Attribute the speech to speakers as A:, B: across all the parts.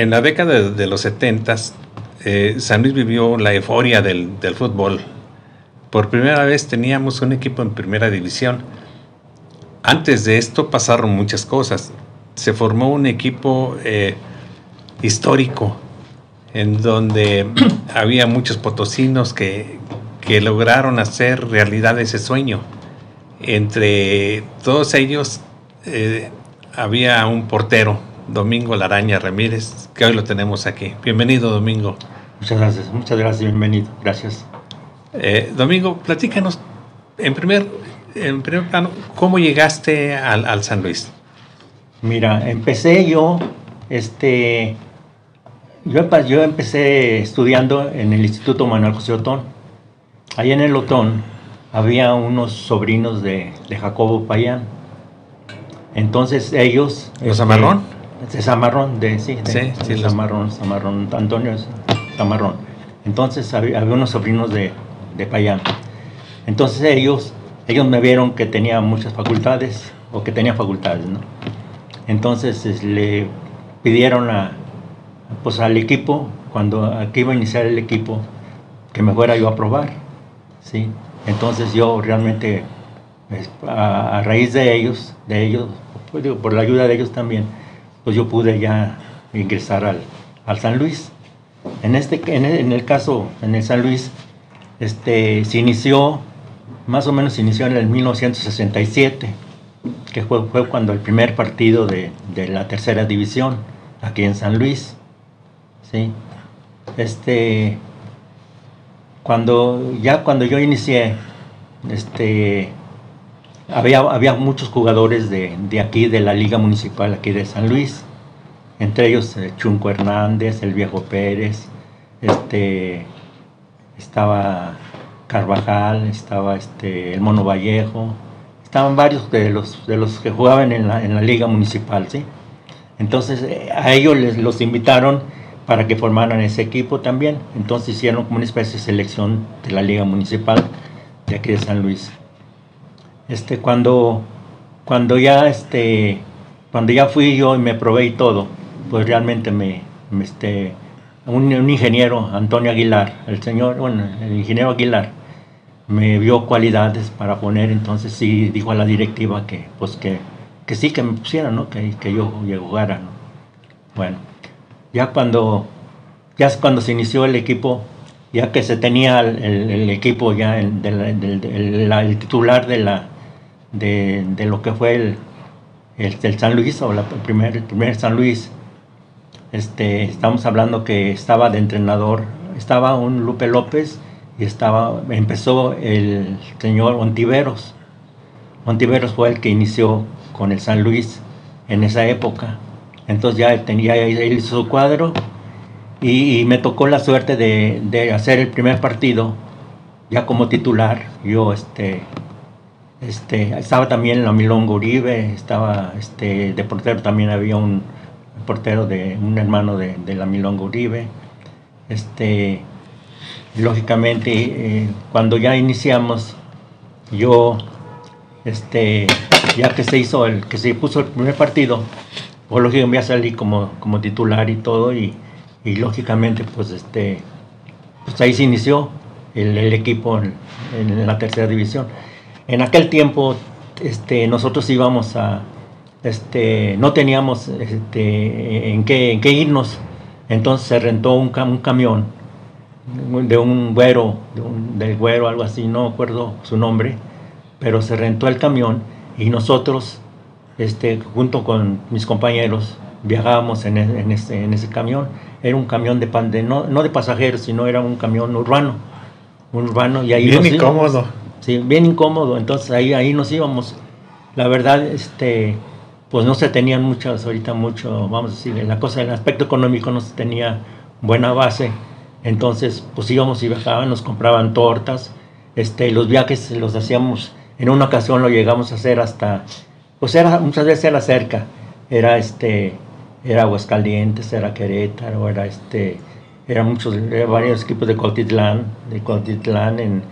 A: En la década de los 70, San Luis vivió la euforia del fútbol. Por primera vez teníamos un equipo en primera división. Antes de esto pasaron muchas cosas. Se formó un equipo histórico, en donde había muchos potosinos que lograron hacer realidad ese sueño. Entre todos ellos había un portero, Domingo Laraña Ramírez, que hoy lo tenemos aquí. Bienvenido, Domingo.
B: Muchas gracias, bienvenido, gracias.
A: Domingo, platícanos en primer plano, ¿cómo llegaste al San Luis?
B: Mira, empecé yo empecé estudiando en el Instituto Manuel José Otón. Ahí en el Otón había unos sobrinos de Jacobo Payán. Entonces ellos...
A: ¿Los Zamarrón?
B: De Zamarrón, Zamarrón, Antonio Zamarrón. Entonces había unos sobrinos de Payán. Entonces ellos me vieron que tenía muchas facultades, o que tenía facultades, ¿no? Entonces le pidieron al equipo, cuando aquí iba a iniciar el equipo, que me fuera yo a probar, ¿sí? Entonces yo realmente, a raíz de ellos, pues digo, por la ayuda de ellos también, pues yo pude ya ingresar al San Luis. En el caso, en el San Luis, se inició, más o menos se inició en el 1967, que fue cuando el primer partido de la tercera división, aquí en San Luis, ¿sí? Cuando yo inicié, había muchos jugadores de aquí, de la Liga Municipal aquí de San Luis, entre ellos Chunco Hernández, el Viejo Pérez, estaba Carvajal, estaba el Mono Vallejo, estaban varios de los que jugaban en la Liga Municipal, ¿sí? Entonces a ellos los invitaron para que formaran ese equipo también. Entonces hicieron como una especie de selección de la Liga Municipal de aquí de San Luis. Cuando ya fui yo y me probé y todo, pues realmente un ingeniero, Antonio Aguilar, el ingeniero Aguilar, me vio cualidades para poner. Entonces sí dijo a la directiva que sí, que me pusieran, ¿no? Que yo jugara, ¿no? Bueno, ya cuando se inició el equipo, ya que se tenía el equipo ya el titular de lo que fue el San Luis, o el primer San Luis, estamos hablando que estaba de entrenador, estaba un Lupe López, y empezó el señor Ontiveros. Ontiveros fue el que inició con el San Luis en esa época. Entonces ya él hizo su cuadro, y me tocó la suerte de hacer el primer partido ya como titular. Yo estaba también la Milonga Uribe, estaba de portero también había un portero un hermano de la Milonga Uribe. Lógicamente, cuando ya iniciamos, yo ya que se puso el primer partido, pues lógicamente voy a salir como titular y todo, y lógicamente pues ahí se inició el equipo en la tercera división. En aquel tiempo nosotros íbamos no teníamos en qué irnos. Entonces se rentó un camión de un güero, del güero, algo así, no recuerdo su nombre, pero se rentó el camión, y nosotros junto con mis compañeros viajábamos en ese camión. Era un camión no de pasajeros, sino era un camión urbano, y ahí
A: bien incómodo.
B: Sí, bien incómodo. Entonces ahí nos íbamos. La verdad, pues no se tenían vamos a decir, la cosa del aspecto económico no se tenía buena base. Entonces pues íbamos y viajaban, nos compraban tortas. Los viajes los hacíamos, en una ocasión lo llegamos a hacer hasta, pues muchas veces era cerca, era Aguascalientes, era Querétaro, era varios equipos de Cuautitlán, en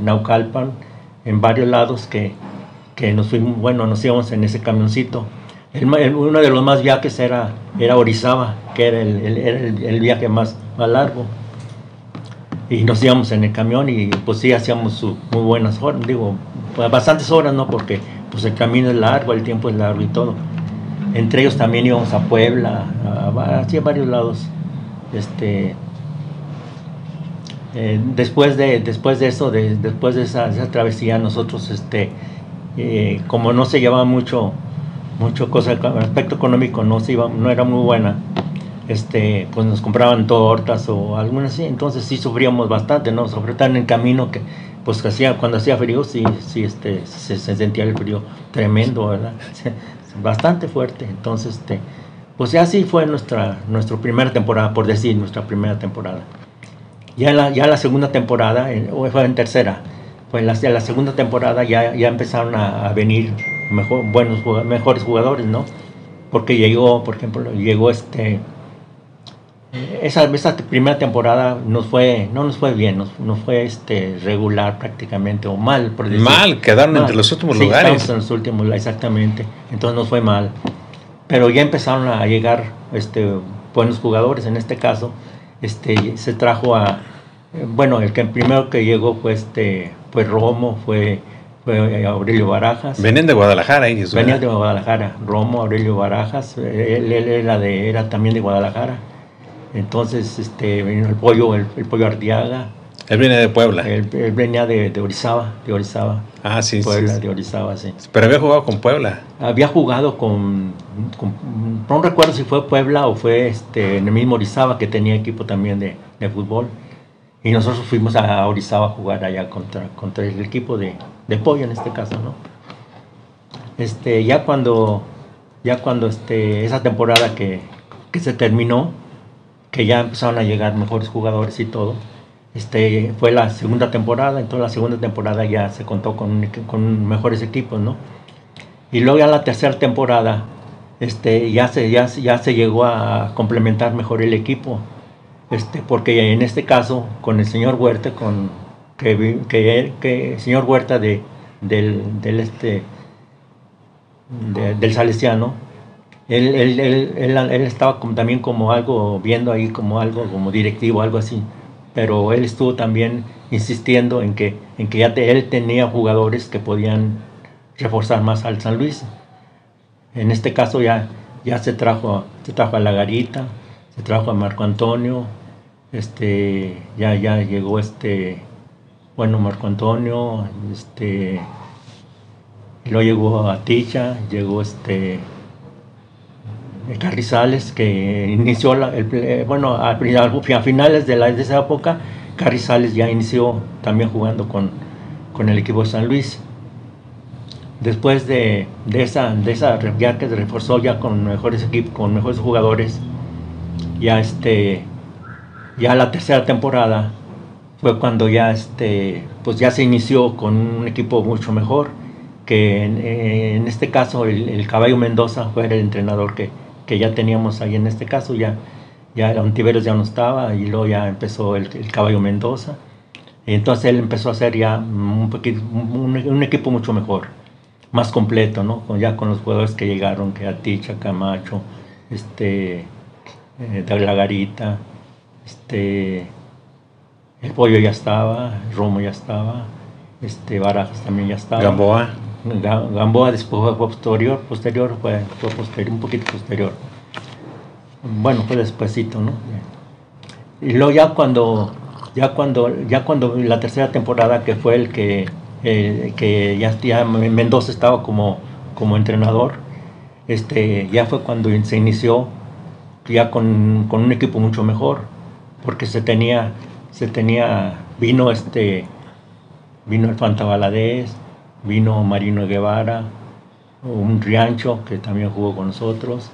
B: Naucalpan, en varios lados que nos íbamos en ese camioncito. Uno de los más viajes era Orizaba, que era el viaje más largo. Y nos íbamos en el camión y pues sí hacíamos muy buenas horas, digo, pues, bastantes horas, ¿no? Porque pues el camino es largo, el tiempo es largo y todo. Entre ellos también íbamos a Puebla, así a varios lados. Después de eso, después de esa travesía, nosotros, como no se llevaba mucho cosa, el aspecto económico no era muy buena, pues nos compraban tortas o algunas así, entonces sí sufríamos bastante, ¿no? Sobre todo en el camino, que pues cuando hacía frío, sí, se sentía el frío tremendo, ¿verdad? Bastante fuerte. Entonces, pues ya así fue nuestra primera temporada, por decir, nuestra primera temporada. Ya la segunda temporada, o fue en tercera, pues la segunda temporada ya empezaron a venir mejores jugadores, ¿no? Porque llegó, por ejemplo, esa primera temporada no nos fue bien, nos fue regular prácticamente, o mal, por decir.
A: Quedaron entre los últimos lugares.
B: En los últimos, exactamente. Entonces nos fue mal. Pero ya empezaron a llegar buenos jugadores. En este caso, se trajo el primero que llegó fue Romo, fue Aurelio Barajas.
A: Venían de Guadalajara ellos.
B: Venían de Guadalajara. Romo, Aurelio Barajas, él era también de Guadalajara. Entonces, vino el Pollo Ardiaga.
A: Él viene de Puebla.
B: Él venía de Orizaba.
A: Ah, sí.
B: Puebla,
A: sí.
B: de Orizaba, sí.
A: Pero había jugado con Puebla.
B: Había jugado no recuerdo si fue Puebla o fue en el mismo Orizaba, que tenía equipo también de fútbol. Y nosotros fuimos a Orizaba a jugar allá contra el equipo de Pollo, en este caso, ¿no? Ya cuando esa temporada que se terminó, que ya empezaron a llegar mejores jugadores y todo, fue la segunda temporada. Entonces la segunda temporada ya se contó con mejores equipos, ¿no? Y luego ya la tercera temporada ya se llegó a complementar mejor el equipo, porque en este caso con el señor Huerta, que el señor Huerta del Salesiano, él estaba también como algo viendo ahí, como directivo, algo así, pero él estuvo también insistiendo en que ya él tenía jugadores que podían reforzar más al San Luis. En este caso ya se trajo a La Garita, se trajo a Marco Antonio, ya llegó Marco Antonio, luego llegó a Ticha, llegó Carrizales, que inició a finales de esa época. Carrizales ya inició también jugando con el equipo de San Luis. Después de esa ya que se reforzó ya con mejores equipos, con mejores jugadores, ya la tercera temporada fue cuando ya pues ya se inició con un equipo mucho mejor, que en este caso el Caballo Mendoza fue el entrenador que ya teníamos ahí. En este caso ya Ontiveros ya no estaba, y luego ya empezó el Caballo Mendoza. Y entonces él empezó a hacer ya un equipo mucho mejor, más completo, ¿no? Ya con los jugadores que llegaron, que Aticha, Camacho, de La Garita, el Pollo ya estaba, Romo ya estaba, Barajas también ya estaba. Gamboa después fue un poquito posterior. Bueno, fue despuesito, ¿no? Y luego ya cuando la tercera temporada, que fue el que ya Mendoza estaba como entrenador, ya fue cuando se inició ya con un equipo mucho mejor, porque vino el Fanta Valadez, vino Marino Guevara, un Riancho que también jugó con nosotros,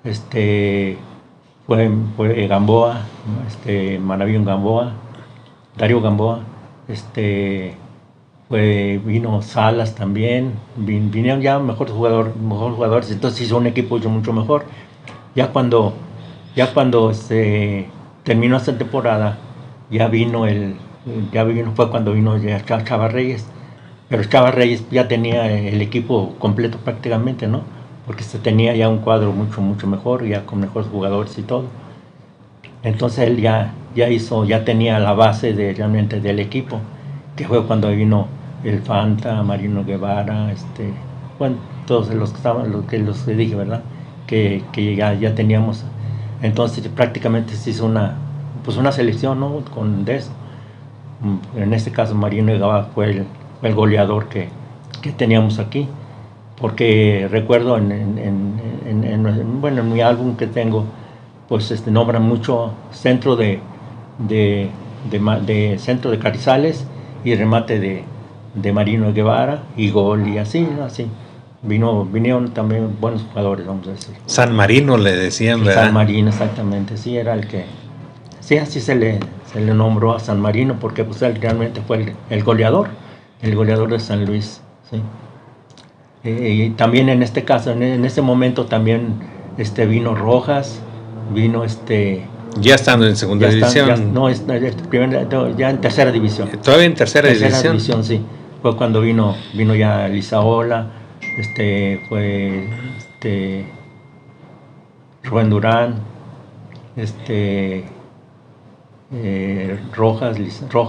B: fue Gamboa, Maravillo Gamboa, Darío Gamboa, vino Salas también, vinieron ya mejores jugadores, entonces hizo un equipo mucho mejor. Ya cuando se terminó esta temporada, fue cuando vino ya Chava Reyes. Pero Chava Reyes ya tenía el equipo completo prácticamente, ¿no? porque se tenía ya un cuadro mucho mejor, ya con mejores jugadores y todo. Entonces él ya tenía la base realmente del equipo, que fue cuando vino el Fanta, Marino Guevara, bueno, todos los que estaban, los que dije, ¿verdad? Que ya teníamos. Entonces prácticamente se hizo una selección, ¿no? De eso. En este caso Marino Guevara fue el goleador que teníamos aquí, porque recuerdo en mi álbum que tengo, pues nombran mucho centro de centro de Carrizales y remate de Marino Guevara y gol y así, ¿no? Así. Vinieron también buenos jugadores, vamos a decir.
A: San Marino le decían, ¿verdad?
B: San Marino, exactamente, sí, era el que... Sí, así se le nombró a San Marino, porque pues él realmente fue el goleador de San Luis, sí. Y también en este caso, en ese momento también vino Rojas, vino
A: ya estando en segunda división.
B: Ya en tercera división.
A: Todavía en tercera división,
B: sí. Fue cuando vino ya Lisaola, fue Rubén Durán, Rojas,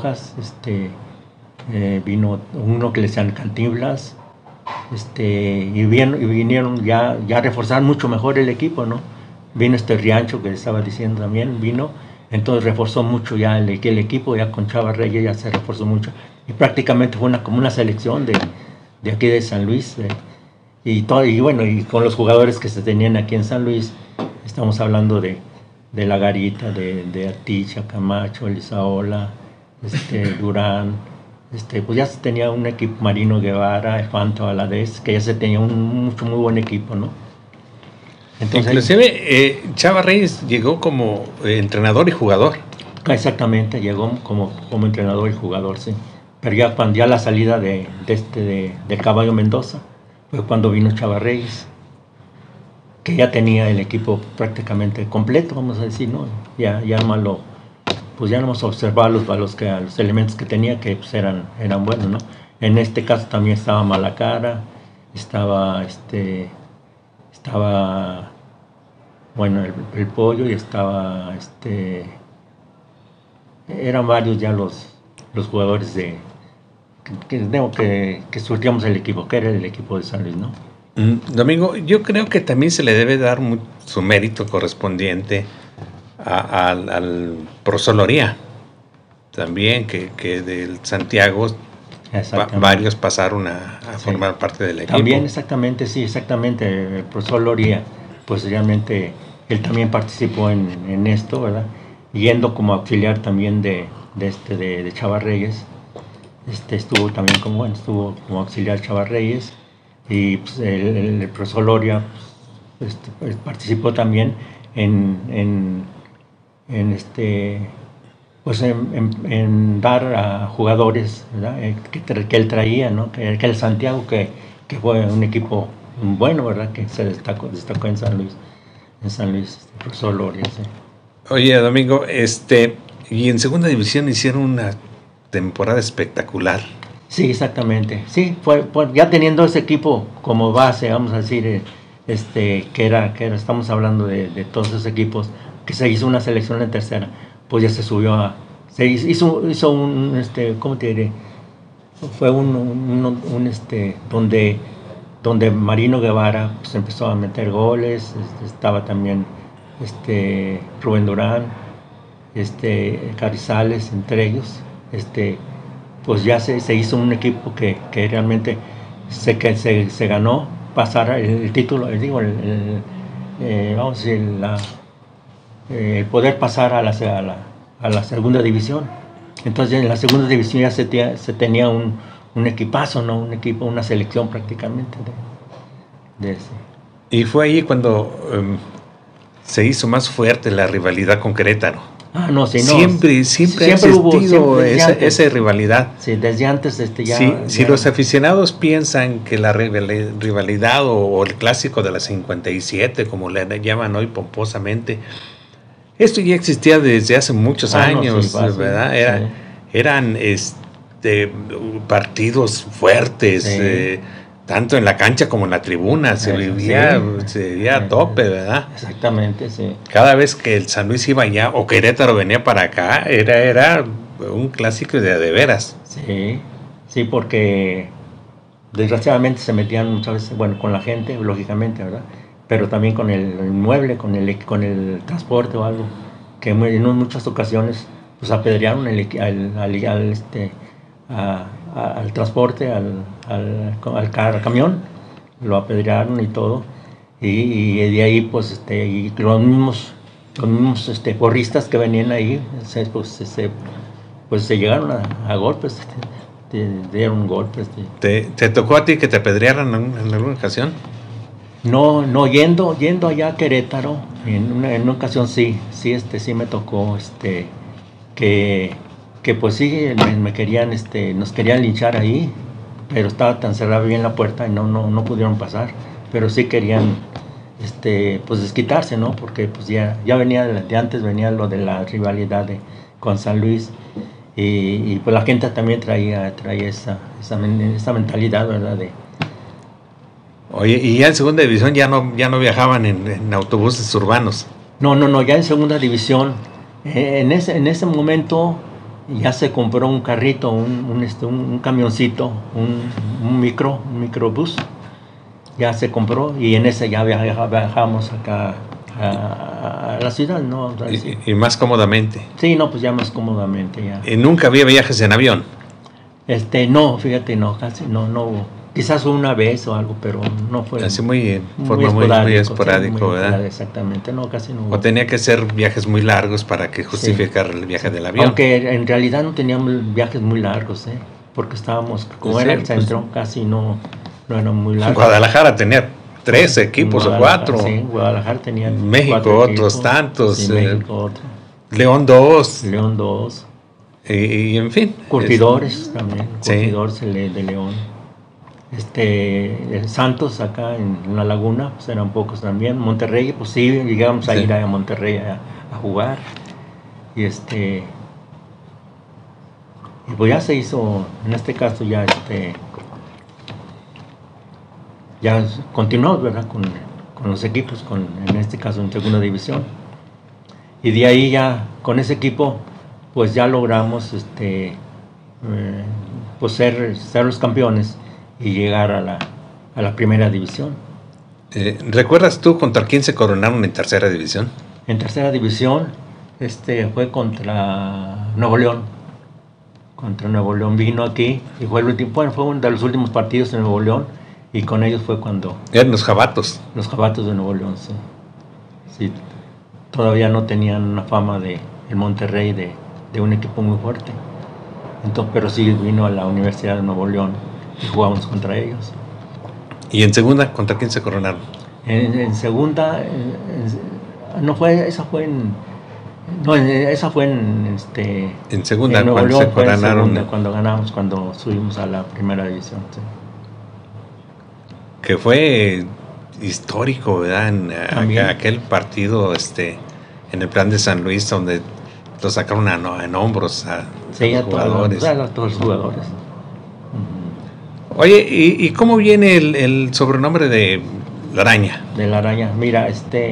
B: vino uno que le decían Cantinflas, y vinieron ya a reforzar mucho mejor el equipo, ¿no? Vino Riancho, que estaba diciendo también, vino, entonces reforzó mucho ya el equipo, ya con Chava Reyes ya se reforzó mucho, y prácticamente fue como una selección de aquí de San Luis, y bueno, y con los jugadores que se tenían aquí en San Luis, estamos hablando de La Garita, de Aticha, Camacho, Lisaola, Durán, pues ya se tenía un equipo, Marino Guevara, el Fanto Valadez, que ya se tenía un muy buen equipo, ¿no?
A: Entonces, inclusive Chava Reyes llegó como entrenador y jugador.
B: Exactamente, llegó como entrenador y jugador, sí. Pero ya la salida de Caballo Mendoza fue cuando vino Chava Reyes, que ya tenía el equipo prácticamente completo, vamos a decir, ¿no? Ya nomás observaba los elementos que tenía, que pues eran buenos, ¿no? En este caso también estaba Malacara, estaba bueno, el Pollo, y estaba eran varios ya los jugadores que surtíamos el equipo, que era el equipo de San Luis, ¿no?
A: Domingo, yo creo que también se le debe dar su mérito correspondiente al profesor Loría, también, que del Santiago varios pasaron a formar parte del equipo.
B: También, exactamente, sí, exactamente. El profesor Loría, pues realmente él también participó en esto, ¿verdad? Yendo como auxiliar también de Chava Reyes. Estuvo como auxiliar Chava Reyes, y pues, el profesor Loria pues, participó también en dar a jugadores, ¿verdad? Que él traía, ¿no? que el Santiago, que fue un equipo bueno, ¿verdad? Que se destacó en San Luis, el profesor Loria, sí.
A: Oye, Domingo, y en segunda división hicieron una temporada espectacular.
B: Sí, exactamente. Sí, fue ya teniendo ese equipo como base, vamos a decir, que era estamos hablando de todos esos equipos, que se hizo una selección en tercera, pues ya se subió se hizo un, ¿cómo te diré? Fue donde Marino Guevara pues empezó a meter goles, estaba también Rubén Durán, Carrizales, entre ellos, pues ya se hizo un equipo que realmente se ganó pasar el título, vamos a decir, el poder pasar a la segunda división. Entonces en la segunda división ya se tenía un equipazo, ¿no? Un equipo, una selección prácticamente de ese.
A: Y fue ahí cuando se hizo más fuerte la rivalidad con Querétaro.
B: No, sí, no.
A: Siempre ha existido esa rivalidad.
B: Sí, desde antes
A: Si los aficionados piensan que la rivalidad o el clásico de la 57, como le llaman hoy pomposamente, esto ya existía desde hace muchos años, no, sí, ¿verdad? Eran partidos fuertes, tanto en la cancha como en la tribuna, se vivía a tope, ¿verdad?
B: Exactamente, sí.
A: Cada vez que el San Luis iba allá o Querétaro venía para acá, era un clásico de veras.
B: Sí, sí, porque desgraciadamente se metían muchas veces, bueno, con la gente, lógicamente, ¿verdad? Pero también con el inmueble, con el transporte o algo, que en muchas ocasiones pues apedrearon al transporte, al camión, lo apedrearon y todo, y de ahí pues y los mismos porristas que venían ahí, pues se llegaron a golpes, dieron golpes.
A: ¿Te tocó a ti que te apedrearan en alguna ocasión?
B: No, yendo allá a Querétaro, en una ocasión sí me tocó, que pues sí, me querían, nos querían linchar ahí, pero estaba tan cerrada bien la puerta y no pudieron pasar, pero sí querían, pues desquitarse, ¿no? Porque pues ya venía, de antes venía lo de la rivalidad con San Luis, y pues la gente también traía esa mentalidad, ¿verdad?
A: Oye, y ya en segunda división ya no viajaban en autobuses urbanos.
B: No, ya en segunda división, en ese momento ya se compró un carrito, un camioncito, un microbús, ya se compró, y en ese ya viajamos acá a la ciudad, ¿no?
A: Y más cómodamente.
B: Sí, no, pues ya más cómodamente ya.
A: ¿Y nunca había viajes en avión?
B: No, fíjate, no, casi no hubo. Quizás una vez o algo, pero no fue.
A: Así muy esporádico,
B: sí,
A: ¿verdad?
B: Exactamente, no, casi no hubo.
A: O tenía que ser viajes muy largos para que justificar el viaje del avión.
B: Aunque en realidad no teníamos viajes muy largos, porque estábamos, como era el centro, casi no era muy largo.
A: Guadalajara tenía 3 equipos o 4.
B: Sí, Guadalajara tenía
A: México otros tantos.
B: Sí, México otro.
A: León 2.
B: León 2.
A: Y en fin.
B: Curtidores también.
A: Sí.
B: Curtidores de León. Santos acá en la Laguna, pues eran pocos también. Monterrey, pues sí, llegamos a ir a Monterrey a jugar. Y pues ya se hizo, en este caso ya ya continuó, ¿verdad? Con los equipos, en este caso en segunda división. Y de ahí ya, con ese equipo, pues ya logramos pues ser los campeones y llegar a la primera división.
A: ¿Recuerdas tú contra quién se coronaron en tercera división?
B: En tercera división fue contra Nuevo León. Contra Nuevo León vino aquí y fue uno de los últimos partidos en Nuevo León, y con ellos fue cuando...
A: Eran los Jabatos.
B: Los Jabatos de Nuevo León, sí. Sí, todavía no tenían una fama de el Monterrey de un equipo muy fuerte. Entonces, pero sí vino a la Universidad de Nuevo León y jugamos contra ellos.
A: ¿Y en segunda contra quién se coronaron?
B: En segunda, esa fue en
A: segunda,
B: en Nuevo
A: cuando
B: León,
A: se coronaron.
B: Cuando subimos a la primera división. Sí.
A: Que fue histórico, ¿verdad? En aquel partido, en el plan de San Luis, donde lo sacaron en hombros a los jugadores.
B: A todos los jugadores.
A: Oye, ¿y cómo viene el sobrenombre de La Araña?
B: De La Araña, mira,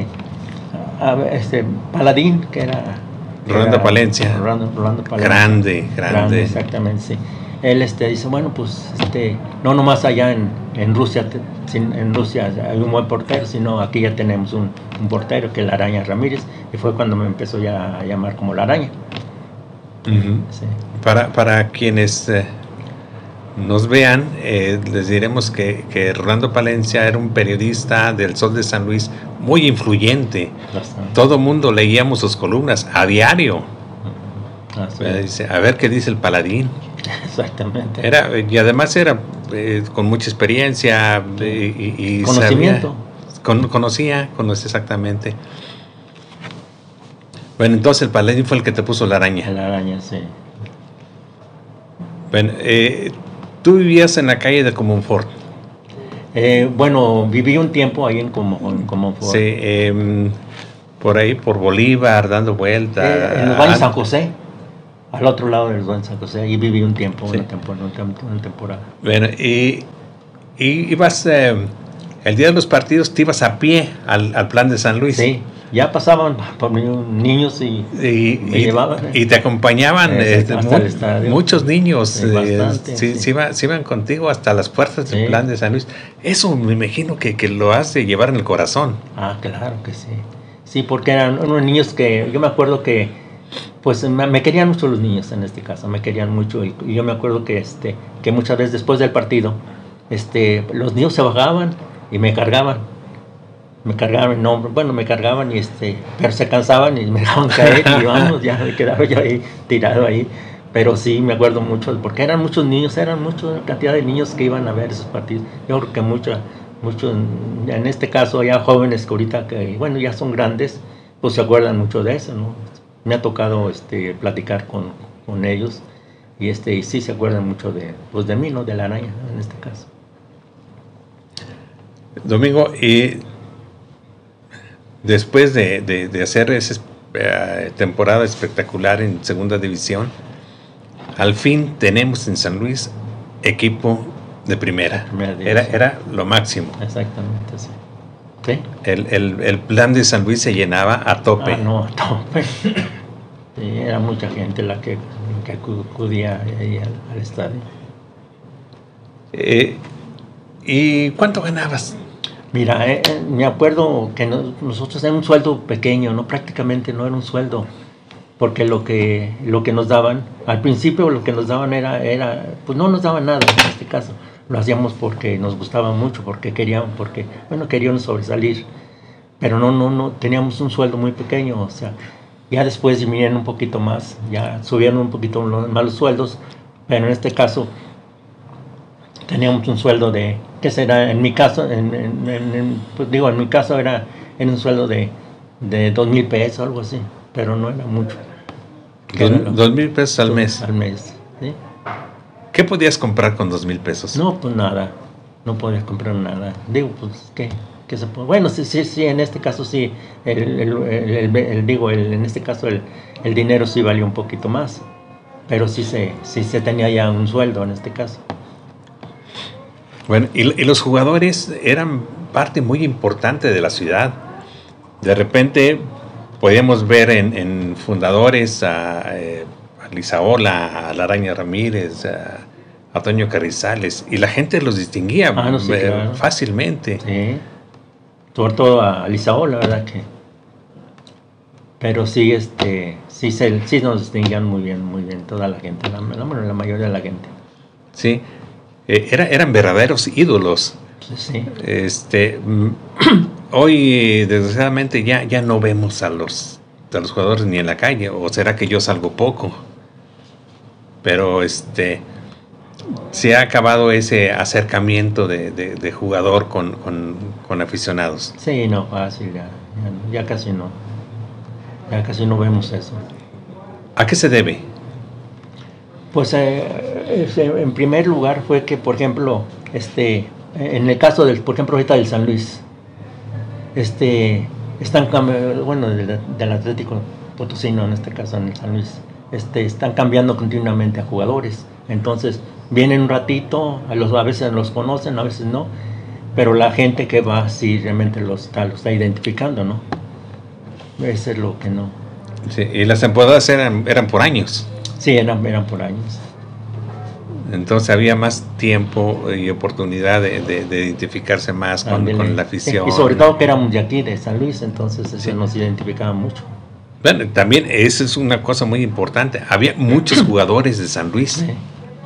B: Paladín, que era...
A: Rolando Palencia.
B: Rolando Palencia.
A: Grande.
B: Exactamente, sí. Él dice, bueno, pues, no nomás allá en Rusia, en Rusia hay un buen portero, sino aquí ya tenemos un portero, que es La Araña Ramírez, y fue cuando me empezó ya a llamar como La Araña.
A: Uh-huh. Sí. Para quienes nos vean, les diremos que Rolando Palencia era un periodista del Sol de San Luis muy influyente. Bastante. Todo mundo leíamos sus columnas a diario. Dice, a ver qué dice el Paladín.
B: Exactamente.
A: Y además era con mucha experiencia y
B: conocimiento.
A: Conocía exactamente. Bueno, entonces el Paladín fue el que te puso La Araña.
B: La Araña, sí.
A: Bueno, tú vivías en la calle de Comonfort.
B: Bueno, viví un tiempo ahí en Comonfort.
A: Sí, por ahí, por Bolívar, dando vueltas.
B: En el Valle San José, al otro lado del Valle San José, ahí viví un tiempo, sí. una temporada.
A: Bueno, y Y ibas, el día de los partidos, te ibas a pie al Plan de San Luis.
B: Sí, ya pasaban por niños y me llevaban.
A: Y te acompañaban
B: hasta el estadio.
A: Muchos niños.
B: Sí, bastante,
A: se iban contigo hasta las puertas del Plan de San Luis. Eso me imagino que lo has de llevar en el corazón.
B: Ah, claro que sí. Sí, porque eran unos niños que yo me acuerdo que pues me querían mucho los niños en este caso, me querían mucho. Y yo me acuerdo que muchas veces después del partido los niños se bajaban y me cargaban. Me cargaban y pero se cansaban y me dejaban caer y vamos, ya me quedaba yo ahí tirado ahí. Pero sí me acuerdo mucho, porque eran muchos niños, mucha cantidad de niños que iban a ver esos partidos. Yo creo que muchos, en este caso ya jóvenes que ahorita bueno, ya son grandes, pues se acuerdan mucho de eso, ¿no? Me ha tocado platicar con ellos y sí se acuerdan mucho de mí, ¿no? De la araña, ¿no? En este caso.
A: Domingo, y después de hacer esa temporada espectacular en segunda división, al fin tenemos en San Luis equipo de primera. Era lo máximo.
B: Exactamente, sí. ¿Sí?
A: El Plan de San Luis se llenaba a tope.
B: Ah, no, a tope. Sí, era mucha gente la que acudía ahí al estadio.
A: ¿Y cuánto ganabas?
B: Mira, me acuerdo que nosotros era un sueldo pequeño, no, prácticamente no era un sueldo, porque lo que nos daban, al principio lo que nos daban era pues no nos daban nada en este caso, lo hacíamos porque nos gustaba mucho, porque queríamos sobresalir, pero no teníamos un sueldo muy pequeño, o sea, ya después disminuyeron un poquito más, ya subieron un poquito más los sueldos, pero en este caso teníamos un sueldo de, ¿qué será? En mi caso, pues digo, en mi caso era un sueldo de 2,000 pesos, algo así, pero no era mucho.
A: 2,000 pesos al mes.
B: Al mes, ¿sí?
A: ¿Qué podías comprar con 2,000 pesos?
B: No, pues nada, no podías comprar nada. Digo, pues, ¿qué se puede? Bueno, sí, en este caso sí, en este caso el dinero sí valía un poquito más, pero sí se tenía ya un sueldo en este caso.
A: Bueno, y los jugadores eran parte muy importante de la ciudad. De repente podíamos ver en fundadores a Lizaola, a La Araña Ramírez, a Toño Carrizales, y la gente los distinguía
B: sí, claro.
A: Fácilmente.
B: Sí, sobre todo a Lizaola, ¿verdad? Pero sí, sí nos distinguían muy bien toda la gente, la mayoría de la gente.
A: Sí. Eran verdaderos ídolos.
B: Sí.
A: Hoy, desgraciadamente, ya no vemos a los jugadores ni en la calle, o será que yo salgo poco. Pero se ha acabado ese acercamiento de jugador con aficionados.
B: Sí, no, fácil, ya casi no. Ya casi no vemos eso.
A: ¿A qué se debe?
B: Pues en primer lugar fue que, por ejemplo, en el caso por ejemplo, ahorita del San Luis, están bueno, del Atlético Potosino, en este caso en el San Luis, están cambiando continuamente a jugadores. Entonces, vienen un ratito, a veces los conocen, a veces no, pero la gente que va sí realmente lo está identificando, ¿no? Eso es lo que no.
A: Sí, y las temporadas eran por años.
B: Sí, eran por años.
A: Entonces había más tiempo y oportunidad de identificarse más con la afición.
B: Sí, y sobre todo que éramos de aquí, de San Luis, entonces eso nos identificaba mucho.
A: Bueno, también eso es una cosa muy importante. Había muchos jugadores de San Luis.
B: Sí.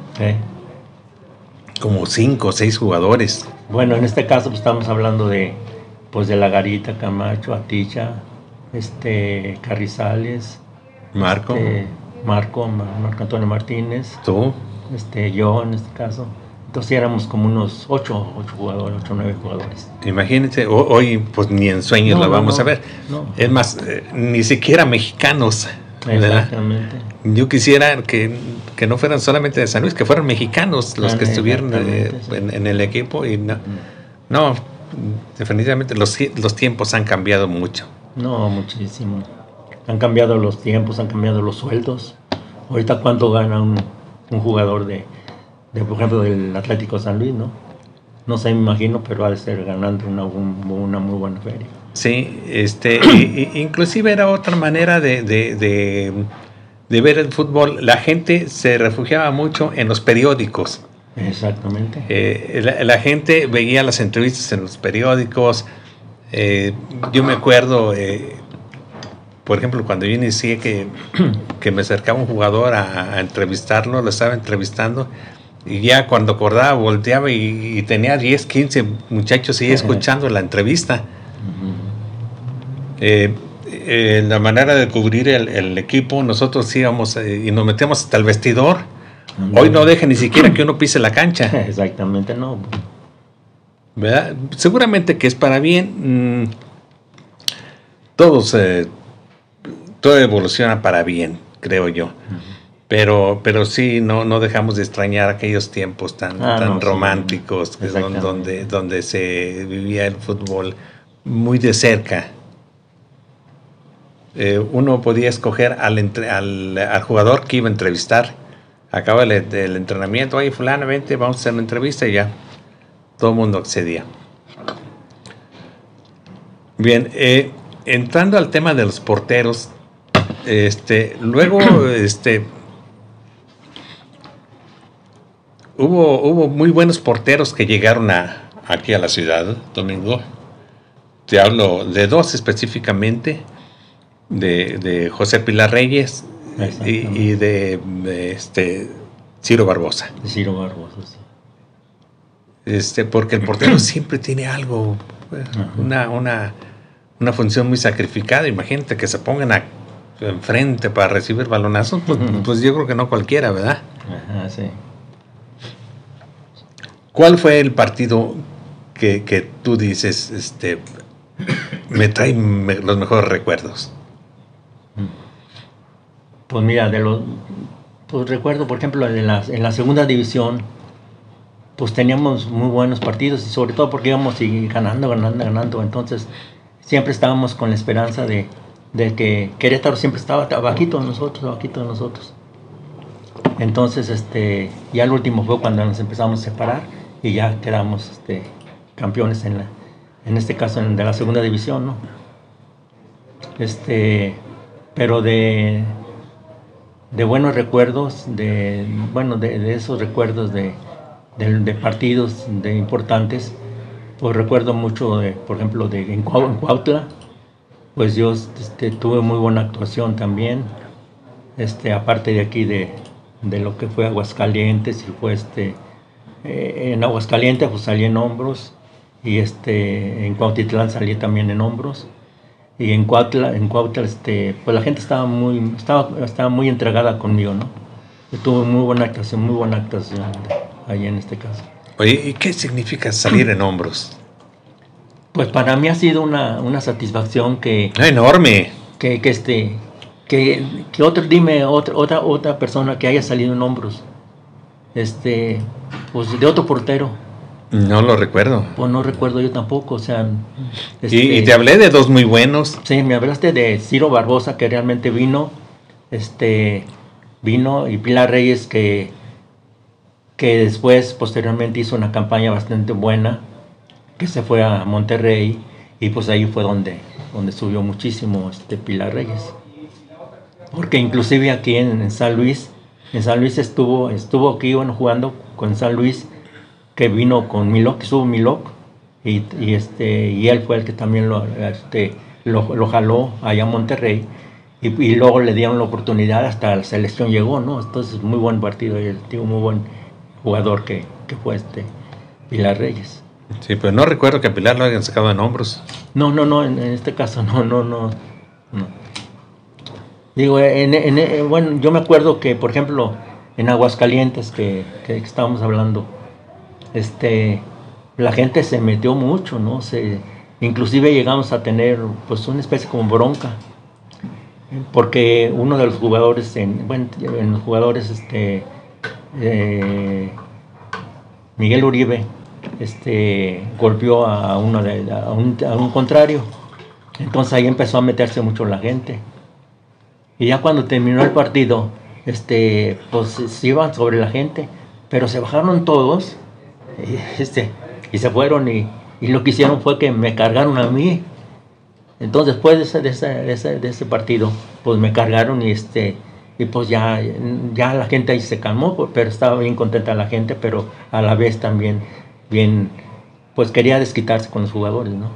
A: Como 5 o 6 jugadores.
B: Bueno, en este caso pues, estamos hablando de La Garita, Camacho, Aticha, Carrizales,
A: Marco
B: Antonio Martínez,
A: tú,
B: yo en este caso. Entonces éramos como unos 8 jugadores, 8 o 9 jugadores.
A: Imagínense, hoy pues ni en sueños la vamos a ver.
B: No.
A: Es más, ni siquiera mexicanos.
B: Exactamente.
A: Yo quisiera que no fueran solamente de San Luis, que fueran mexicanos los que estuvieron en el equipo. Y no, definitivamente los tiempos han cambiado mucho.
B: No, muchísimo. Han cambiado los tiempos, han cambiado los sueldos. Ahorita cuánto gana un jugador por ejemplo, del Atlético San Luis, ¿no? No sé, me imagino, pero ha de ser ganando una muy buena feria.
A: Sí, inclusive era otra manera de ver el fútbol. La gente se refugiaba mucho en los periódicos.
B: Exactamente.
A: La gente veía las entrevistas en los periódicos. Yo me acuerdo, por ejemplo, cuando yo inicié que me acercaba un jugador a entrevistarlo, lo estaba entrevistando, y ya cuando acordaba volteaba y tenía 10, 15 muchachos ahí escuchando la entrevista. La manera de cubrir el equipo, nosotros íbamos y nos metíamos hasta el vestidor. Hoy no deja ni siquiera que uno pise la cancha.
B: Exactamente, no.
A: ¿Verdad? Seguramente que es para bien. Todo evoluciona para bien, creo yo. Pero sí, no dejamos de extrañar aquellos tiempos tan románticos, sí, donde se vivía el fútbol muy de cerca. Uno podía escoger al jugador que iba a entrevistar. Acaba el entrenamiento, oye, fulano, vente, vamos a hacer una entrevista, y ya todo el mundo accedía. Bien, entrando al tema de los porteros, luego hubo muy buenos porteros que llegaron aquí a la ciudad, Domingo. Te hablo de dos específicamente, de José Pilar Reyes y de Ciro Barbosa.
B: Ciro Barbosa,
A: sí. Porque el portero siempre tiene algo, una función muy sacrificada. Imagínate que se pongan enfrente para recibir balonazos, pues yo creo que no cualquiera, ¿verdad?
B: Ajá, sí.
A: ¿Cuál fue el partido que tú dices, me trae los mejores recuerdos?
B: Pues mira, pues recuerdo, por ejemplo, en la segunda división, pues teníamos muy buenos partidos, y sobre todo porque íbamos ganando, entonces siempre estábamos con la esperanza de que Querétaro siempre estaba abajito de nosotros. Entonces, ya el último fue cuando nos empezamos a separar y ya quedamos campeones en este caso de la segunda división, ¿no? Pero de buenos recuerdos, de esos recuerdos de partidos importantes, pues recuerdo mucho, por ejemplo, en Cuautla, pues yo tuve muy buena actuación también, aparte de aquí de lo que fue Aguascalientes, y fue en Aguascalientes pues salí en hombros, y en Cuautitlán salí también en hombros, y en Cuautla pues la gente estaba muy entregada conmigo, ¿no? Yo tuve muy buena actuación ahí en este caso.
A: Oye, ¿y qué significa salir en hombros?
B: Pues para mí ha sido una satisfacción que...
A: ¡Enorme!
B: Dime otra persona que haya salido en hombros, pues de otro portero.
A: No lo recuerdo.
B: Pues no recuerdo yo tampoco, o sea...
A: Y te hablé de dos muy buenos.
B: Sí, me hablaste de Ciro Barbosa, que realmente vino, y Pilar Reyes, que después, posteriormente, hizo una campaña bastante buena, que se fue a Monterrey, y pues ahí fue donde subió muchísimo Pilar Reyes. Porque inclusive aquí en San Luis estuvo aquí, bueno, jugando con San Luis, que vino con Milok, que estuvo Milok, y él fue el que también lo jaló allá a Monterrey, y luego le dieron la oportunidad, hasta la selección llegó, ¿no? Entonces, muy buen partido, y el tío, muy buen jugador que fue Pilar Reyes.
A: Sí, pero no recuerdo que a Pilar lo hayan sacado en hombros.
B: No, en este caso no. Digo, bueno, yo me acuerdo que, por ejemplo, en Aguascalientes, que estábamos hablando, la gente se metió mucho, ¿no? Inclusive llegamos a tener, pues, una especie como bronca, porque uno de los jugadores, Miguel Uribe, golpeó a un contrario. Entonces ahí empezó a meterse mucho la gente. Y ya cuando terminó el partido, pues se iban sobre la gente, pero se bajaron todos, y se fueron y lo que hicieron fue que me cargaron a mí. Entonces después de ese partido, pues me cargaron y pues ya la gente ahí se calmó, pero estaba bien contenta la gente, pero a la vez también bien, pues quería desquitarse con los jugadores, ¿no?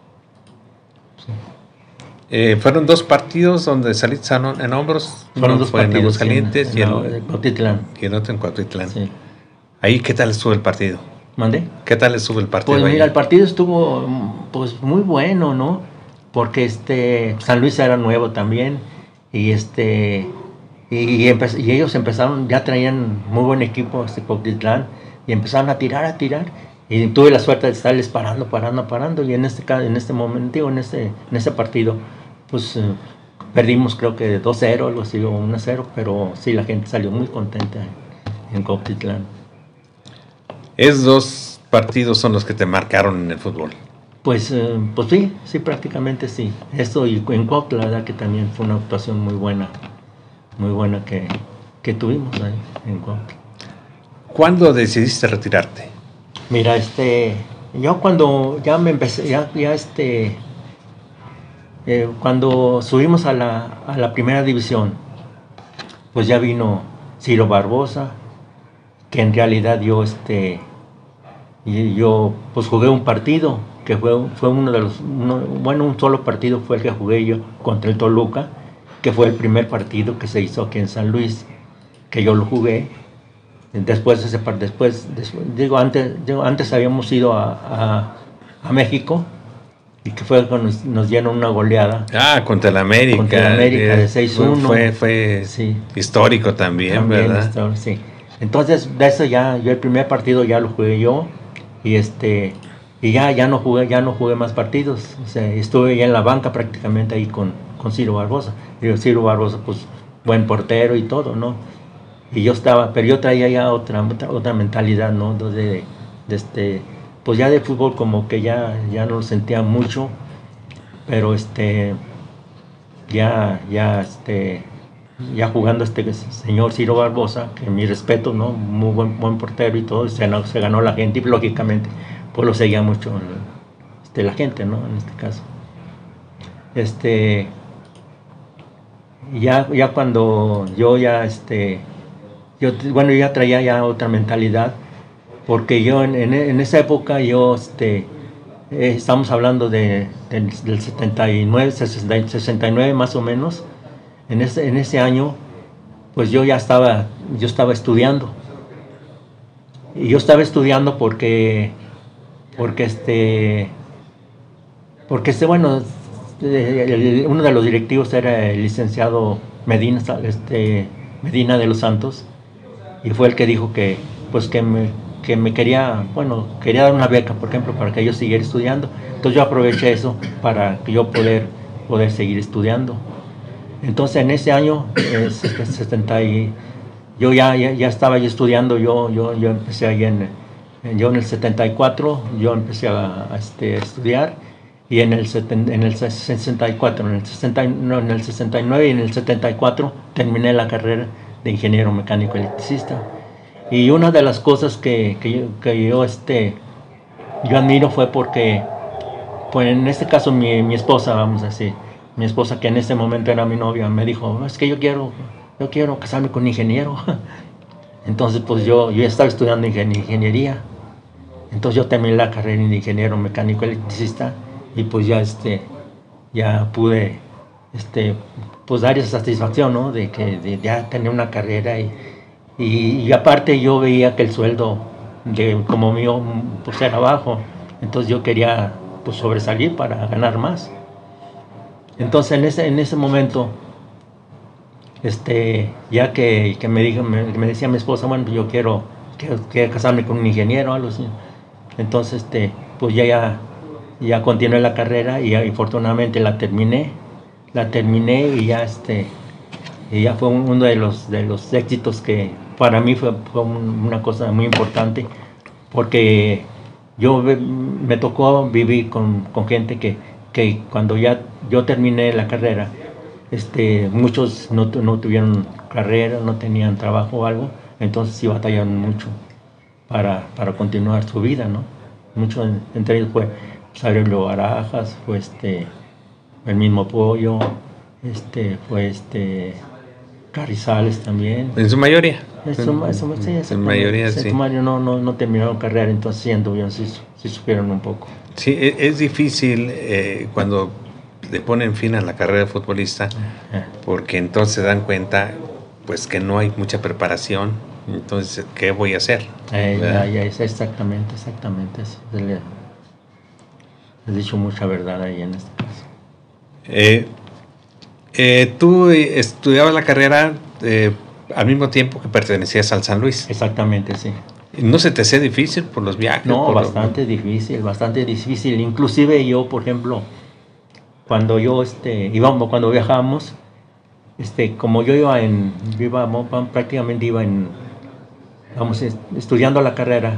A: Sí. Fueron 2 partidos donde saliste en hombros.
B: Fueron 2
A: fue
B: partidos.
A: En Aguascalientes y
B: en Cuautitlán.
A: Y el otro en Cuautitlán.
B: Sí.
A: Ahí, ¿qué tal estuvo el partido?
B: ¿Mandé?
A: ¿Qué tal estuvo el partido?
B: Pues
A: ahí?
B: mira, el partido estuvo pues muy bueno, ¿no? Porque San Luis era nuevo también y y ellos empezaron, ya traían muy buen equipo Cuautitlán y empezaron a tirar y tuve la suerte de estarles parando y en este momento, en ese partido pues perdimos creo que 2-0, algo así, o 1-0, pero sí, la gente salió muy contenta en Cuautitlán.
A: Esos 2 partidos son los que te marcaron en el fútbol.
B: Pues sí, prácticamente sí. Esto y en Cuautla, la verdad que también fue una actuación muy buena que tuvimos ahí en Cuautla.
A: ¿Cuándo decidiste retirarte?
B: Mira, yo cuando ya me empecé, cuando subimos a la primera división, pues ya vino Ciro Barbosa, que en realidad yo pues jugué un partido, que fue un solo partido fue el que jugué yo contra el Toluca, que fue el primer partido que se hizo aquí en San Luis, que yo lo jugué. Después antes habíamos ido a México, y que fue cuando nos dieron una goleada.
A: Contra el América.
B: Contra el América de 6-1.
A: Fue
B: sí.
A: Histórico también, ¿verdad?
B: Sí. Entonces, de eso yo el primer partido ya lo jugué yo, y ya no jugué más partidos. O sea, estuve ya en la banca prácticamente ahí con Ciro Barbosa. Y Ciro Barbosa, pues, buen portero y todo, ¿no? Y pero yo traía ya otra mentalidad, ¿no? Pues ya de fútbol como que ya no lo sentía mucho, pero ya jugando señor Ciro Barbosa, que mi respeto, ¿no? Muy buen portero y todo, se ganó la gente y lógicamente pues lo seguía mucho la gente, ¿no? En este caso. Ya cuando yo ya yo ya traía ya otra mentalidad, porque yo en esa época estamos hablando del 79, 69 más o menos. En ese año, pues yo estaba estudiando. Y yo estaba estudiando porque bueno, uno de los directivos era el licenciado Medina de los Santos, y fue el que dijo que me quería dar una beca, por ejemplo, para que yo siguiera estudiando. Entonces yo aproveché eso para que yo poder seguir estudiando. Entonces en ese año, yo ya estaba estudiando, yo empecé ahí en el 74, yo empecé a estudiar, y en el 64, en el 69 y en el 74 terminé la carrera de ingeniero mecánico electricista. Y una de las cosas que yo admiro fue porque, pues en este caso mi esposa, vamos a decir, mi esposa, que en ese momento era mi novia, me dijo, es que yo quiero casarme con un ingeniero. Entonces pues yo ya estaba estudiando ingeniería. Entonces yo terminé la carrera de ingeniero mecánico electricista, y pues ya pude pues dar esa satisfacción, ¿no? De ya tener una carrera, y aparte yo veía que el sueldo como mío pues era bajo. Entonces yo quería pues sobresalir para ganar más. Entonces en ese momento ya que me decía mi esposa, bueno, yo quiero casarme con un ingeniero, algo así. Entonces pues ya continué la carrera, y afortunadamente la terminé, y ya fue uno de los éxitos que para mí fue una cosa muy importante, porque me tocó vivir con gente que cuando ya yo terminé la carrera, muchos no tuvieron carrera, no tenían trabajo o algo, entonces sí batallaron mucho para continuar su vida, ¿no? Muchos, entre ellos fue Aurelio Barajas, fue el mismo Pollo, fue Carrizales también.
A: En su mayoría.
B: En
A: mayoría, sí.
B: No terminaron carrera, entonces sí anduvieron, sí supieron un poco.
A: Sí, es difícil cuando le ponen fin a la carrera de futbolista, porque entonces se dan cuenta pues que no hay mucha preparación. Entonces, ¿qué voy a hacer?
B: Exactamente. Has dicho mucha verdad ahí en este
A: caso. Tú estudiabas la carrera al mismo tiempo que pertenecías al San Luis.
B: Exactamente, sí.
A: ¿No se te hacía difícil por los viajes?
B: No, bastante difícil. Inclusive yo, por ejemplo, cuando cuando viajábamos, como yo prácticamente iba estudiando la carrera,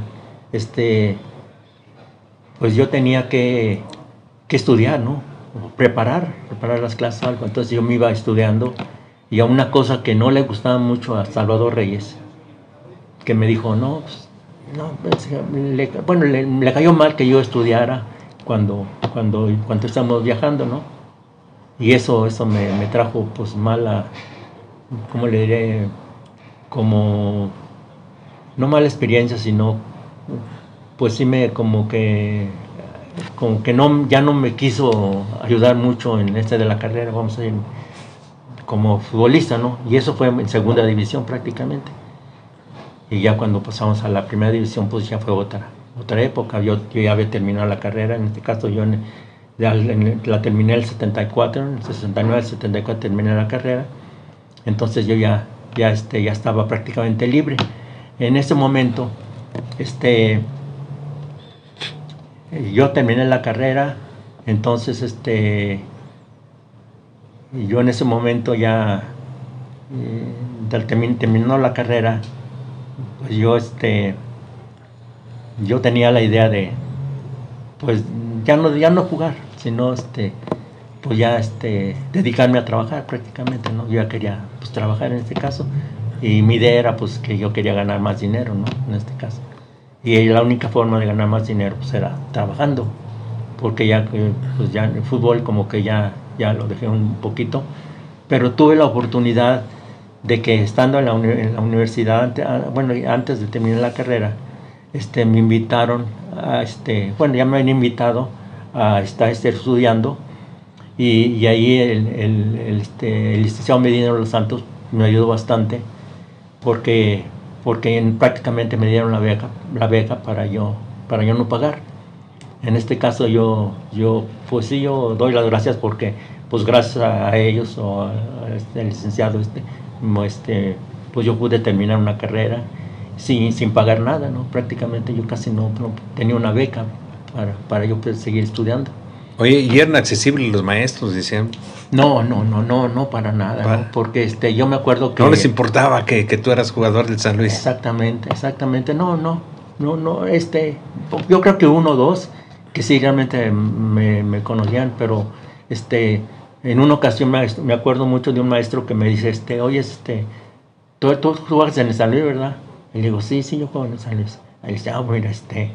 B: pues yo tenía que estudiar, ¿no? Preparar las clases o algo. Entonces yo me iba estudiando, y a una cosa que no le gustaba mucho a Salvador Reyes, que me dijo, le cayó mal que yo estudiara cuando estamos viajando, ¿no? Y eso me trajo pues mala, ¿cómo le diré? Como no mala experiencia, sino pues sí como que ya no me quiso ayudar mucho en de la carrera, vamos a decir, como futbolista, ¿no? Y eso fue en segunda división prácticamente. Y ya cuando pasamos a la primera división, pues ya fue otra época. Yo ya había terminado la carrera, en este caso yo la terminé en el 74, en el 69, el 74 terminé la carrera. Entonces yo ya estaba prácticamente libre. En ese momento, yo terminé la carrera, entonces yo en ese momento ya terminó la carrera, pues yo tenía la idea de pues ya no jugar, sino pues ya dedicarme a trabajar prácticamente, ¿no? Yo ya quería pues trabajar en este caso, y mi idea era pues que yo quería ganar más dinero, ¿no? En este caso. Y la única forma de ganar más dinero pues era trabajando, porque pues ya el fútbol como que ya lo dejé un poquito, pero tuve la oportunidad de que estando en la universidad, antes de terminar la carrera, me invitaron ya me habían invitado a estar estudiando, y ahí el licenciado Medina de los Santos me ayudó bastante, porque prácticamente me dieron la beca para yo no pagar. En este caso yo pues sí, yo doy las gracias, porque pues gracias a ellos o al licenciado pues yo pude terminar una carrera sin pagar nada, ¿no? Prácticamente yo casi no tenía una beca para yo poder seguir estudiando.
A: Oye, ¿y eran accesibles los maestros, decían?
B: No, para nada, ¿no? Porque yo me acuerdo que...
A: No les importaba que tú eras jugador del San Luis.
B: Exactamente, no, yo creo que uno o dos que sí realmente me conocían, pero en una ocasión me acuerdo mucho de un maestro que me dice, oye, tú juegas en el San Luis, ¿verdad? Y le digo, sí, yo juego en el San Luis. Ahí dice, mira,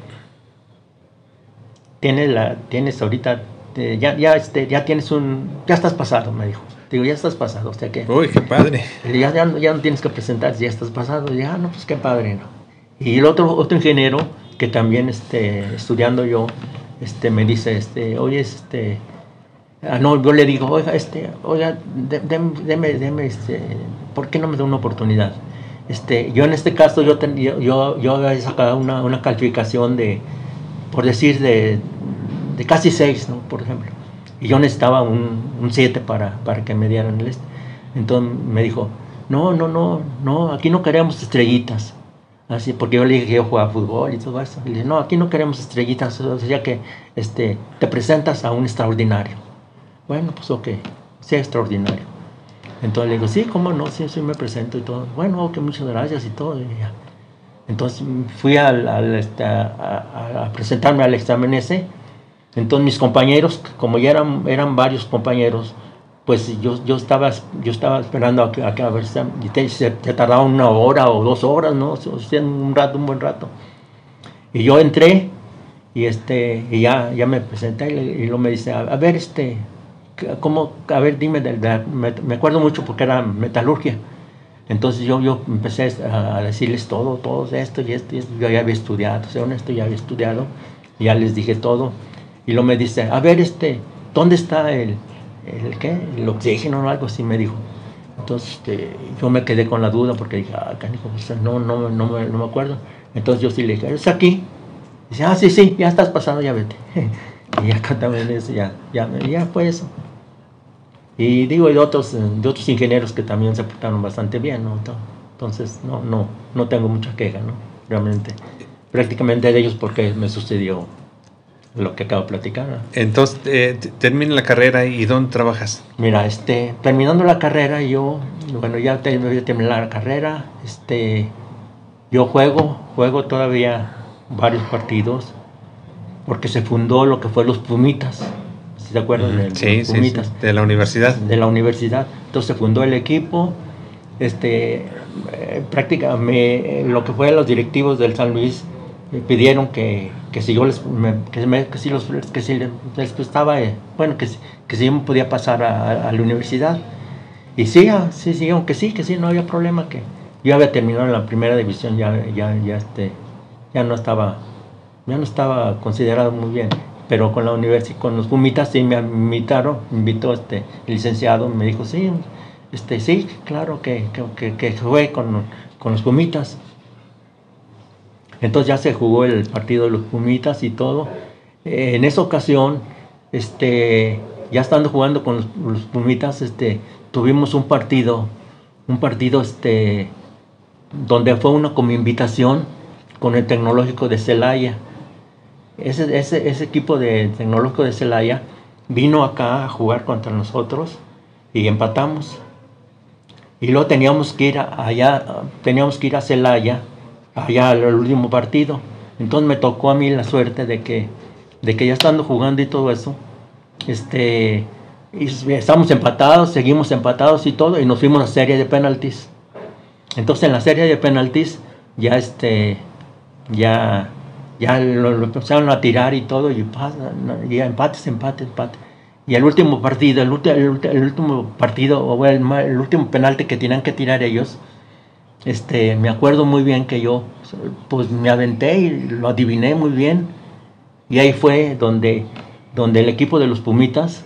B: tienes ahorita, ya tienes ya estás pasado, me dijo. Digo, ya estás pasado, o sea que...
A: Uy, qué padre.
B: Ya no tienes que presentar, ya estás pasado. Y dije, no, pues qué padre, ¿no? Y el otro ingeniero, que también estudiando yo, me dice, oye, no, yo le digo, oiga, deme, ¿por qué no me da una oportunidad? Yo en este caso, yo había sacado una calificación por decir, de casi 6, ¿no? Por ejemplo. Y yo necesitaba un 7 para que me dieran el Entonces me dijo, no, aquí no queremos estrellitas. Así, porque yo le dije que yo jugaba fútbol y todo eso. Y le dije, no, aquí no queremos estrellitas, o sea que te presentas a un extraordinario. Bueno, pues ok, sea extraordinario. Entonces le digo, sí, cómo no, sí me presento y todo. Bueno, ok, muchas gracias y todo. Y ya. Entonces fui a presentarme al examen ese. Entonces mis compañeros, como ya eran varios compañeros, pues yo estaba esperando a ver si se tardaba 1 hora o 2 horas, ¿no? O sea, un buen rato. Y yo entré y ya me presenté y luego me dice, a ver, ¿cómo? A ver, dime, me acuerdo mucho porque era metalurgia. Entonces yo empecé a decirles todo esto y esto, yo ya había estudiado, según esto ya había estudiado, y ya les dije todo. Y luego me dice, a ver, ¿dónde está el qué? El oxígeno o algo así, me dijo. Entonces yo me quedé con la duda porque dije, canijo, pues, no me acuerdo. Entonces yo sí le dije, ¿es aquí? Dice, sí, ya estás pasado, ya vete. Y acá también eso, ya fue eso. Y digo, de otros ingenieros que también se portaron bastante bien, ¿no? Entonces no tengo mucha queja, ¿no? Realmente, prácticamente de ellos porque me sucedió lo que acabo de platicar, ¿no?
A: Entonces, termina la carrera y ¿dónde trabajas?
B: Mira, terminando la carrera, ya terminé la carrera, yo juego todavía varios partidos, porque se fundó lo que fue los Pumitas, ¿se acuerdan? De los Pumitas?
A: Sí, de la universidad.
B: De la universidad. Entonces se fundó el equipo, prácticamente lo que fue los directivos del San Luis me pidieron que si yo les prestaba, que si yo me podía pasar a la universidad. Y sí, aunque sí, no había problema, que yo había terminado en la primera división, ya no estaba considerado muy bien, pero con la universidad, con los Pumitas sí me invitó el licenciado, me dijo, sí, claro que jugué con los Pumitas. Entonces ya se jugó el partido de los Pumitas y todo. En esa ocasión, ya estando jugando con los Pumitas, tuvimos un partido donde fue una como invitación con el Tecnológico de Celaya. Ese equipo de Tecnológico de Celaya vino acá a jugar contra nosotros y empatamos. Y luego teníamos que ir a Celaya, allá al último partido. Entonces me tocó a mí la suerte de que ya estando jugando y todo eso, y estamos empatados, seguimos empatados y todo, y nos fuimos a serie de penaltis. Entonces en la serie de penaltis ya lo empezaron a tirar y todo, y empate. Y el último partido, el último penalti que tenían que tirar ellos, me acuerdo muy bien que yo pues me aventé y lo adiviné muy bien, y ahí fue donde el equipo de los Pumitas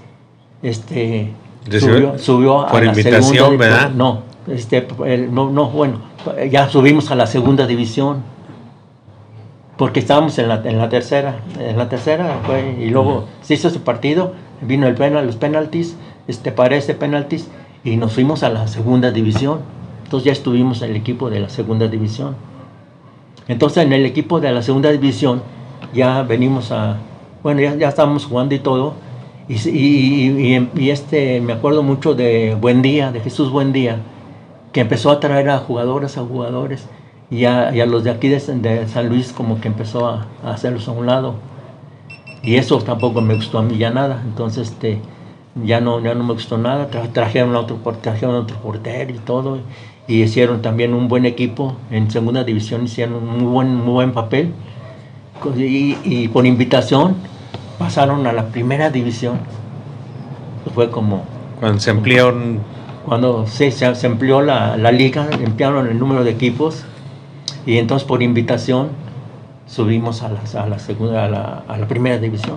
B: subió a la segunda,
A: ¿verdad?
B: Bueno, ya subimos a la segunda división porque estábamos en la tercera fue, y luego se hizo ese partido, vino los penaltis, parece penaltis, y nos fuimos a la segunda división. Entonces ya estuvimos en el equipo de la segunda división. Entonces en el equipo de la segunda división ya venimos ya estábamos jugando y todo, y me acuerdo mucho de Jesús Buendía, que empezó a traer a jugadores, y a los de aquí de San Luis como que empezó a hacerlos a un lado, y eso tampoco me gustó a mí ya nada. Entonces ya no me gustó nada. Trajeron otro portero y todo, y hicieron también un buen equipo en segunda división, hicieron un muy buen papel, y por invitación pasaron a la primera división. Fue como
A: cuando se amplió
B: se amplió la liga, ampliaron el número de equipos, y entonces por invitación subimos a la segunda, a la primera división.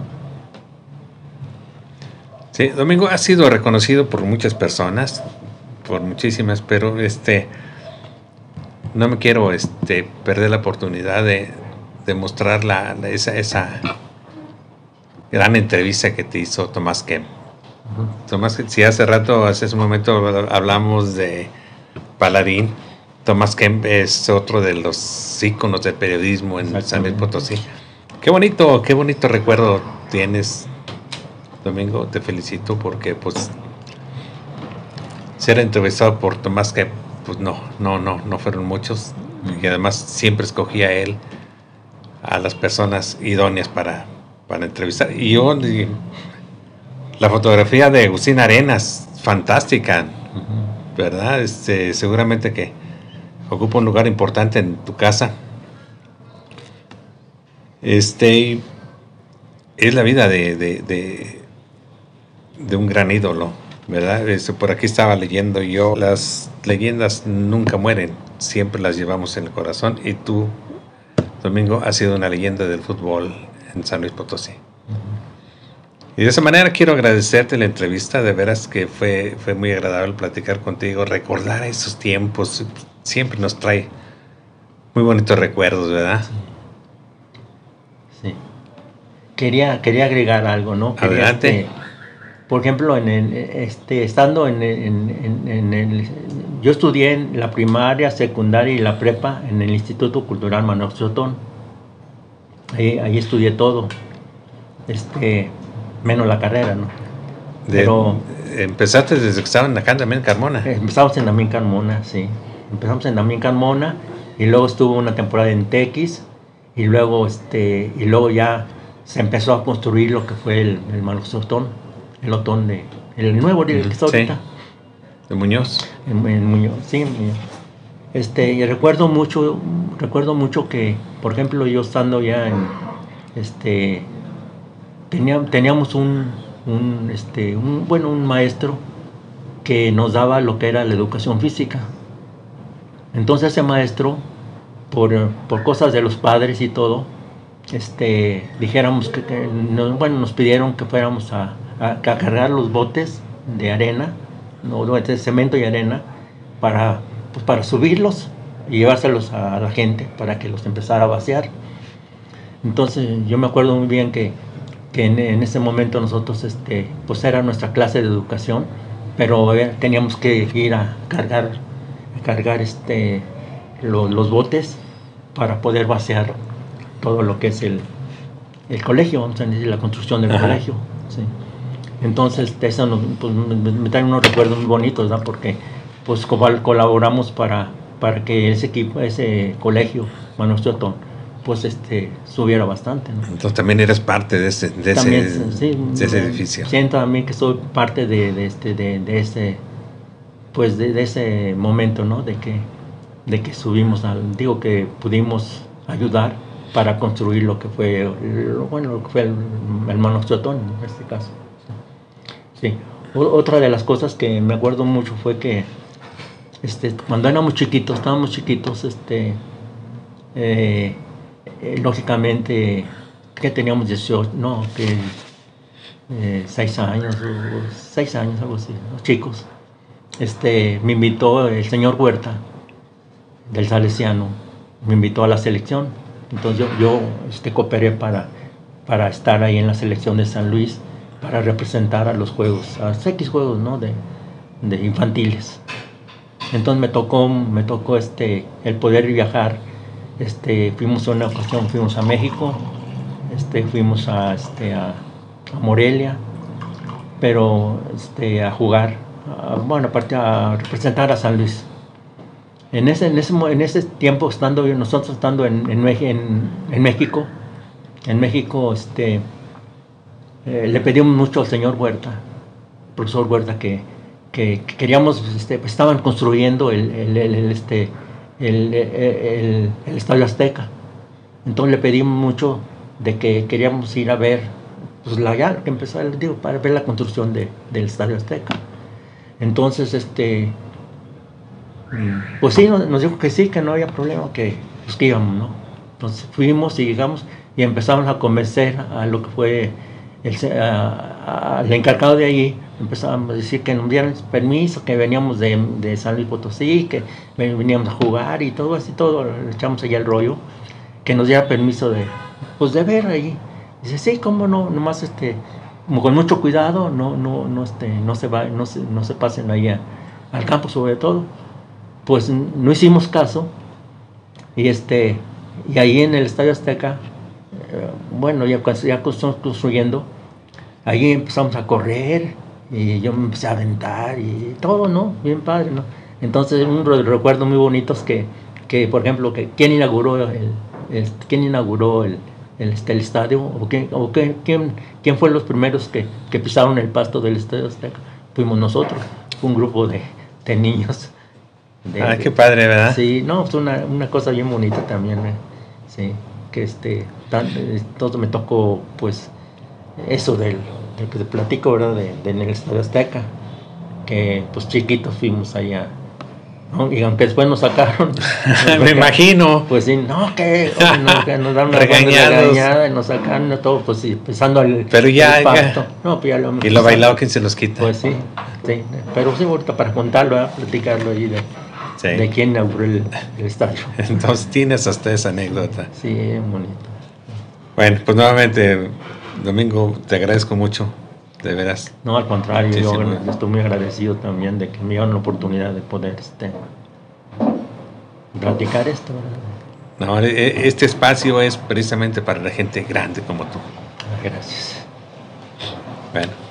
A: Sí, Domingo ha sido reconocido por muchas personas, por muchísimas, pero no me quiero perder la oportunidad de mostrar esa gran entrevista que te hizo Tomás Kemp. Tomás, si hace un momento hablamos de Paladín, Tomás Kemp es otro de los íconos del periodismo en San Luis Potosí. Qué bonito recuerdo tienes, Domingo. Te felicito porque pues ser entrevistado por Tomás Kemp, pues no fueron muchos, y además siempre escogía él a las personas idóneas para entrevistar. Y la fotografía de Agustín Arenas, fantástica, ¿verdad? Seguramente que ocupa un lugar importante en tu casa. es la vida de un gran ídolo, ¿verdad? Por aquí estaba leyendo yo, las leyendas nunca mueren, siempre las llevamos en el corazón, y tú, Domingo, has sido una leyenda del fútbol en San Luis Potosí. Y de esa manera quiero agradecerte la entrevista, de veras que fue muy agradable platicar contigo, recordar esos tiempos, siempre nos trae muy bonitos recuerdos, ¿verdad?
B: Sí. Quería agregar algo, ¿no?
A: Adelante.
B: Por ejemplo, estando yo estudié en la primaria, secundaria y la prepa en el Instituto Cultural Manuel Sotón. Ahí estudié todo, menos la carrera, ¿no? Pero
A: empezaste desde que estaban acá en Damián Carmona.
B: Empezamos en Damián Carmona, sí. Empezamos en Damián Carmona y luego estuvo una temporada en Tequis y luego ya se empezó a construir lo que fue el Manuel Sotón, el Otón el nuevo que está ahorita.
A: Sí. De Muñoz.
B: En Muñoz, sí, en Muñoz. Y recuerdo mucho que, por ejemplo, yo estando ya teníamos un maestro que nos daba lo que era la educación física. Entonces ese maestro, por cosas de los padres y todo, dijéramos nos pidieron que fuéramos a cargar los botes de arena, de cemento y arena, para subirlos y llevárselos a la gente para que los empezara a vaciar. Entonces yo me acuerdo muy bien que en ese momento nosotros pues era nuestra clase de educación, pero teníamos que ir a cargar los botes para poder vaciar todo lo que es el colegio, vamos a decir, la construcción del colegio. Sí. Entonces eso me trae unos recuerdos muy bonitos, ¿verdad? Porque pues colaboramos para que ese colegio Manuel Sotón pues subiera bastante, ¿no?
A: Entonces también eres parte de ese edificio.
B: Siento a mí que soy parte de ese momento, ¿no? De que subimos que pudimos ayudar para construir lo que fue el Manuel Sotón en este caso. Sí. Otra de las cosas que me acuerdo mucho fue que cuando estábamos chiquitos, lógicamente que teníamos 18, no, que 6 años, algo así, los chicos. Me invitó el señor Huerta del Salesiano, me invitó a la selección. Entonces yo cooperé para estar ahí en la selección de San Luis, para representar a los juegos, a los X juegos, ¿no? de infantiles. Entonces me tocó el poder viajar. Fuimos una ocasión, fuimos a México, fuimos a Morelia, pero a jugar, aparte a representar a San Luis. En ese tiempo, nosotros estando en México, le pedimos mucho al señor Huerta, profesor Huerta, que queríamos, estaban construyendo el Estadio Azteca. Entonces le pedimos mucho de que queríamos ir a ver, pues que empezó, para ver la construcción del Estadio Azteca. Entonces, pues sí, nos dijo que sí, que no había problema, que íbamos, ¿no? Entonces fuimos y llegamos y empezamos a convencer a lo que fue al encargado de allí. Empezamos a decir que nos dieran permiso, que veníamos de San Luis Potosí, que veníamos a jugar y todo así, todo, le echamos allá el rollo, que nos diera permiso de ver allí. Dice, sí, cómo no, nomás como con mucho cuidado, no se pasen allá al campo, sobre todo. Pues no hicimos caso, y ahí en el Estadio Azteca, ya construyendo, ahí empezamos a correr, y yo me empecé a aventar y todo, ¿no? Bien padre, ¿no? Entonces, un recuerdo muy bonito es que por ejemplo, ¿quién inauguró el estadio? ¿O quién fue los primeros que pisaron el pasto del Estadio Azteca? Fuimos nosotros, un grupo de niños.
A: Qué padre, ¿verdad?
B: Sí, no, es una cosa bien bonita también, sí, que todo me tocó, pues, eso del que te platico, ¿verdad? En el Estadio Azteca, que pues chiquitos fuimos allá, ¿no? Y aunque después nos sacaron,
A: me imagino.
B: pues sí, no, que nos dan una
A: Regañados.
B: regañada y nos sacaron todo, pues sí, empezando
A: Pero ya,
B: No, pues ya lo
A: y lo bailado, ¿quién se los quita?
B: Pues sí, sí, pero sí, ahorita para contarlo, platicarlo ahí
A: Sí.
B: de quién inauguró el estadio.
A: Entonces tienes hasta esa anécdota.
B: Sí, bonito.
A: Bueno, pues nuevamente, Domingo, te agradezco mucho, de veras.
B: No, al contrario,
A: Sí,
B: yo
A: sí,
B: estoy muy agradecido también de que me dieron la oportunidad de poder platicar esto, ¿verdad?
A: No, este espacio es precisamente para la gente grande como tú.
B: Gracias.
A: Bueno.